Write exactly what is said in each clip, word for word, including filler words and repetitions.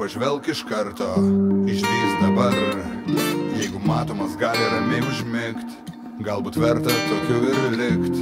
pažvelk iš karto, išdrįs dabar. Jeigu matomas gali ramiai užmigt, galbūt verta tokiu ir likt.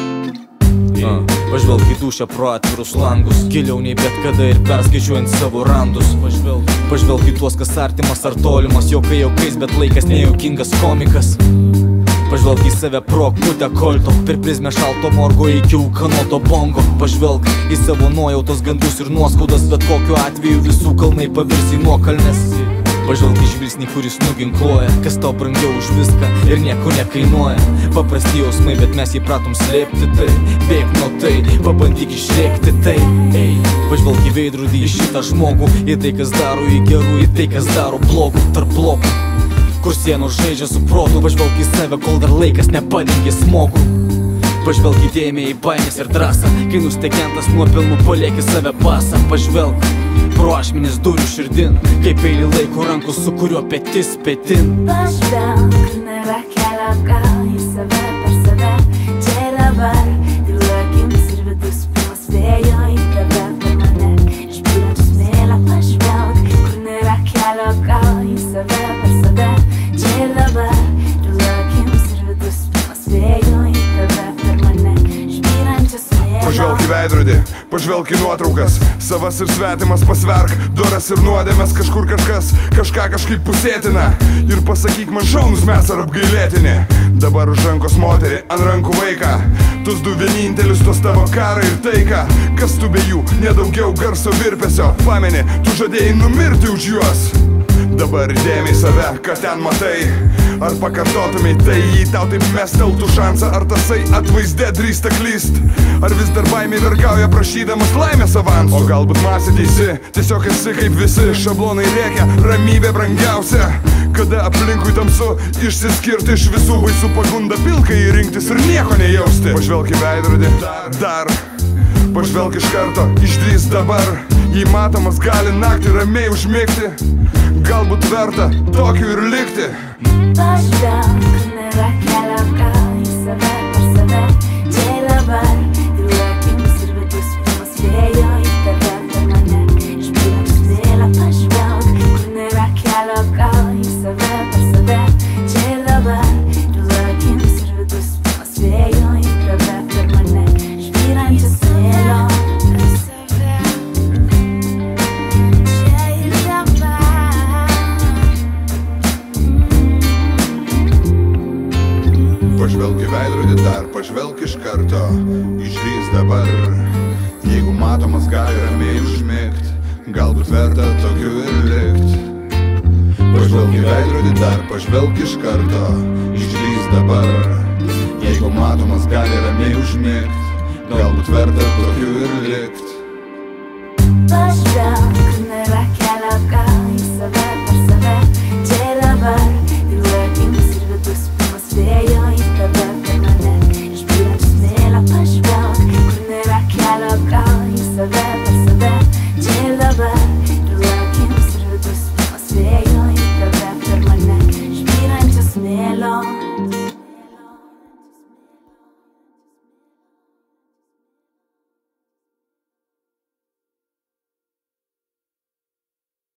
Uh, pažvelk į dušą pro atvirus langus, giliau nei bet kada ir perskaičiuojant savo randus. Pažvelk, pažvelk į tuos, kas artimas ar tolimas, jokai jaukais, bet laikas nejaukingas komikas. Pažvelk į save pro akutę kolto, per prizmę šalto morgo iki ūkanoto bongo. Pažvelk į savo nuojautos gandus ir nuoskaudas, bet kokiu atveju visų kalnai pavirs į nuokalnes. Pažvelk į žvilgsnį, kuris nuginkluoja, kas tau brangiau už viską ir nieko nekainuoja. Paprasti jausmai, bet mes įpratom slėpti tai. Bėk nuo tai, pabandyk išrėkti tai. Ei, pažvelk į veidrodį, į šitą žmogų, į tai, kas daro į gerų, į tai, kas daro blogų, tarp blokų, kur sienos žaidžia su protu. Pažvelk į save, kol dar laikas nepadengė smogų. Pažvelk į dėmę, į baimės ir drąsą, kai nustekentas nuopelnų palieki save pasą. Pažvelk pro ašmenis durių širdin, kaip peilį laiko rankų, su kuriuo petis petin. Pažvelk, nėra kelio gal į save per save, čia ir dabar. Tylu akims ir vidus pilnas vėjo į tave per mane, išbyrančių smėlio. Pažvelk, kur nėra kelio gal į save per save, čia ir dabar. Tylu akims ir vidus pilnas vėjo į tave per mane, išbyrančių smėlio. Pažvelk į veidrodį, pažvelk į nuotraukas, savas ir svetimas pasverk, doras ir nuodėmės, kažkur kažkas, kažką kažkaip pusėtina. Ir pasakyk man, šaunus mes ar apgailėtini. Dabar už rankos moterį, ant rankų vaiką, tus du vienintelius, tos tavo karą ir taiką. Kas tu be jų, nedaugiau garso virpesio, pameni, tu žadėjai numirti už juos. Dabar dėmei save, ką ten matai, ar pakartotumai tai, jei tau taip mesteltų šansą, ar tasai atvaizde drįsta klyst, ar vis dar baimė vergauja prašydamas laimės avansų. O galbūt masė teisi, tiesiog esi kaip visi, šablonai rėkia, ramybė brangiausia. Kada aplinkui tamsu, išsiskirti iš visų, baisų pagunda pilkai rinktis ir nieko nejausti. Pažvelk į veidrodį, dar, pažvelk iš karto, išdrįs dabar. Jei matomas gali naktį ramiai užmigti, galbūt verta tokiu ir likti. Pažvelk, nėra kelio gal į save per save, čia ir dabar. Tylu akims ir vidus pilnas vėjo į tave per mane, išbyrančių smėlio. Pažvelk, kur nėra kelio gal į save per save, čia ir dabar. Tylu akims ir vidus pilnas vėjo į tave per mane, išbyrančių smėlio. Pažvelk į veidrodį dar, pažvelk iš karto, išdrįs dabar. Jeigu matomas gali ramiai užmigt, galbūt verta tokiu ir likt. Pažvelk į veidrodį dar, pažvelk iš karto, išdrįs dabar. Jeigu matomas gali ramiai užmigt, galbūt verta tokiu ir likt.